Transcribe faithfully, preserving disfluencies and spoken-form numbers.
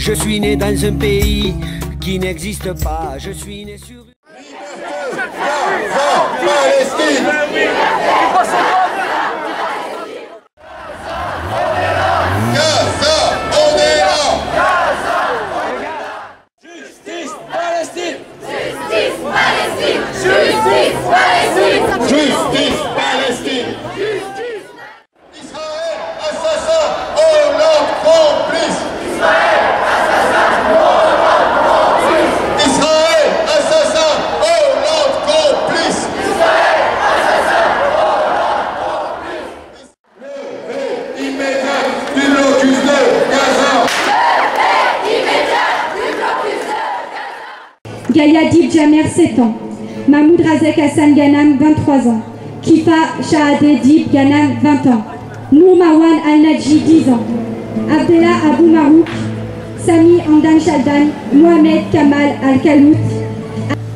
Je suis né dans un pays qui n'existe pas. Je suis né sur... Palestine! Gaza, on est là! Justice Palestine! Justice Palestine! Justice Palestine! Justice Palestine! Israël, assassin, Hollande complice! Israël, assassin, Hollande complice! Israël, assassin, Hollande complice! Israël, assassin, Hollande complice! Levée immédiate du blocus de Gaza! Levée immédiate du blocus de Gaza! Gaïa Dib Jamer, sept ans. Mahmoud Razek Hassan Ghanam, vingt-trois ans. Kifa Shahadeh Dib Ghanam, vingt ans. Nour Marwan Al-Nadji, dix ans. Abdellah Abou Marouk, Sami Amdan Chaldan, Mohamed Kamal Al-Khalout,